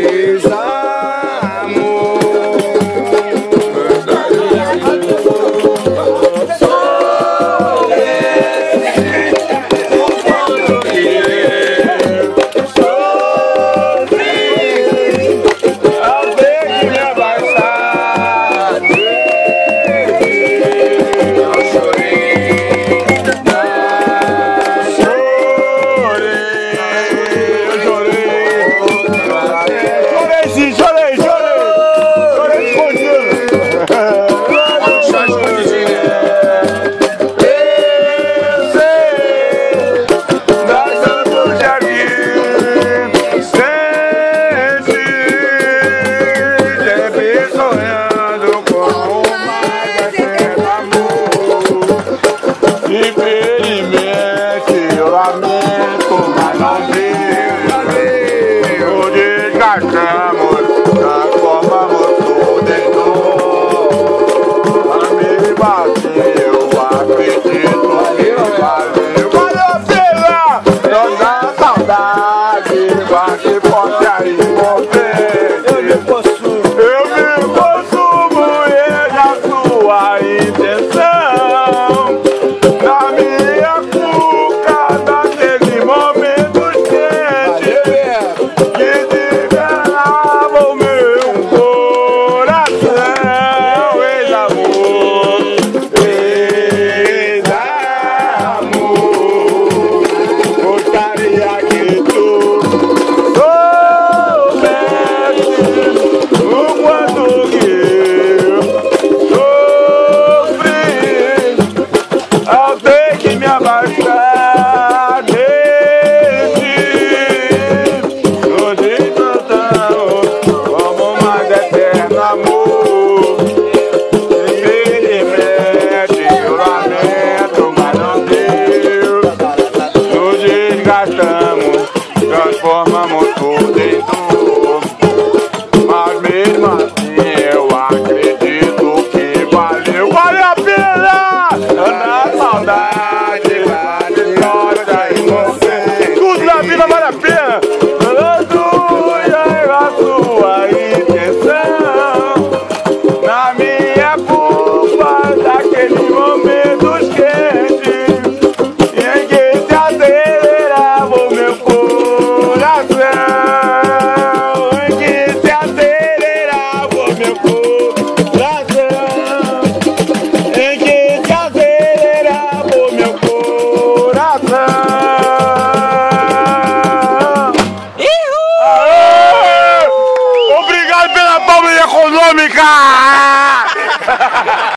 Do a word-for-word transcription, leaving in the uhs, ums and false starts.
Transformamos tudo em dor, mas mesmo assim eu acredito que valeu, vale a pena. Na saudade, na história da inocência, tudo na vida vale a pena. A tua e a sua intenção, na minha culpa daqueles momentos quentes em que se acelerava o meu coração. Obrigado pela palma econômica!